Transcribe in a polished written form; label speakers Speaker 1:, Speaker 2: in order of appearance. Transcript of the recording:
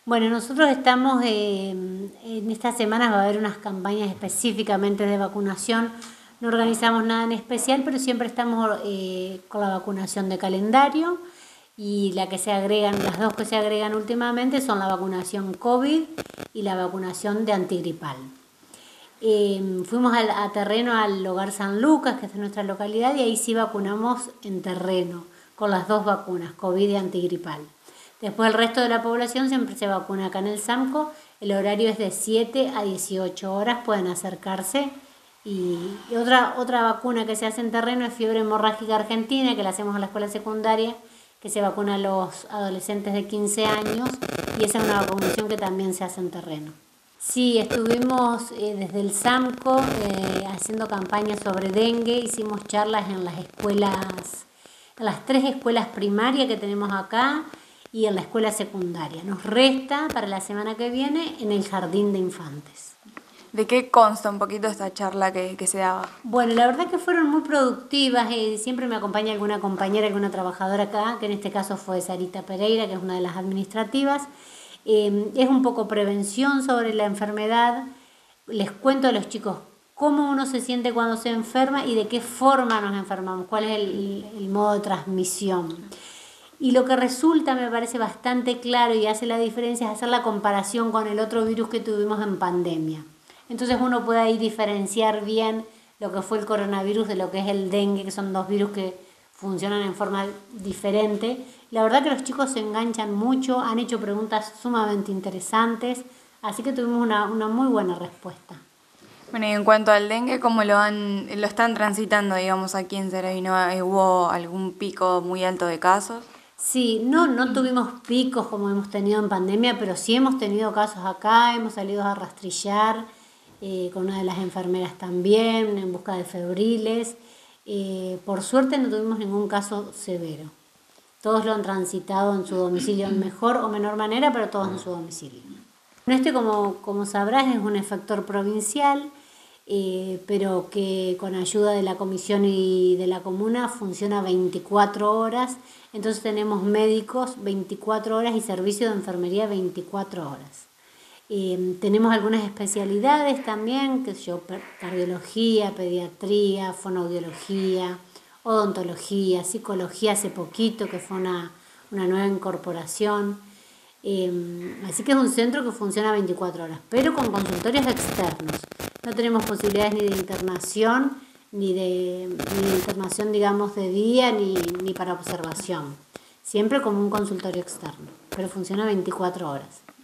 Speaker 1: Bueno, nosotros estamos, en estas semanas va a haber unas campañas específicamente de vacunación. No organizamos nada en especial, pero siempre estamos con la vacunación de calendario y la que se agregan, las dos que se agregan últimamente son la vacunación COVID y la vacunación de antigripal. Fuimos a terreno al Hogar San Lucas, que es de nuestra localidad, y ahí sí vacunamos en terreno con las dos vacunas, COVID y antigripal. Después el resto de la población siempre se vacuna acá en el SAMCO. El horario es de 7 a 18 horas, pueden acercarse. Y otra vacuna que se hace en terreno es fiebre hemorrágica argentina, que la hacemos en la escuela secundaria, que se vacuna a los adolescentes de 15 años, y esa es una vacunación que también se hace en terreno. Sí, estuvimos desde el SAMCO haciendo campañas sobre dengue, hicimos charlas en las escuelas, en las 3 escuelas primarias que tenemos acá y en la escuela secundaria. Nos resta para la semana que viene en el jardín de infantes.
Speaker 2: ¿De qué consta un poquito esta charla que se daba?
Speaker 1: Bueno, la verdad que fueron muy productivas. Siempre me acompaña alguna compañera, alguna trabajadora acá, que en este caso fue Sarita Pereira, que es una de las administrativas. Es un poco prevención sobre la enfermedad. Les cuento a los chicos cómo uno se siente cuando se enferma y de qué forma nos enfermamos, cuál es el modo de transmisión. Y lo que resulta, me parece bastante claro y hace la diferencia, es hacer la comparación con el otro virus que tuvimos en pandemia. Entonces uno puede ahí diferenciar bien lo que fue el coronavirus de lo que es el dengue, que son dos virus que funcionan en forma diferente. La verdad que los chicos se enganchan mucho, han hecho preguntas sumamente interesantes, así que tuvimos una muy buena respuesta.
Speaker 2: Bueno, y en cuanto al dengue, ¿cómo lo están transitando, digamos, aquí en Saravino? ¿Hubo algún pico muy alto de casos?
Speaker 1: Sí, no tuvimos picos como hemos tenido en pandemia, pero sí hemos tenido casos acá, hemos salido a rastrillar con una de las enfermeras también, en busca de febriles. Por suerte no tuvimos ningún caso severo. Todos lo han transitado en su domicilio en mejor o menor manera, pero todos en su domicilio. Este, como sabrás, es un efector provincial, pero que con ayuda de la comisión y de la comuna funciona 24 horas. Entonces tenemos médicos 24 horas y servicio de enfermería 24 horas. Tenemos algunas especialidades también, que yo, cardiología, pediatría, fonoaudiología, odontología, psicología hace poquito, que fue una nueva incorporación. Así que es un centro que funciona 24 horas, pero con consultorios externos. No tenemos posibilidades ni de internación, ni de internación, digamos, de día, ni para observación. Siempre como un consultorio externo, pero funciona 24 horas.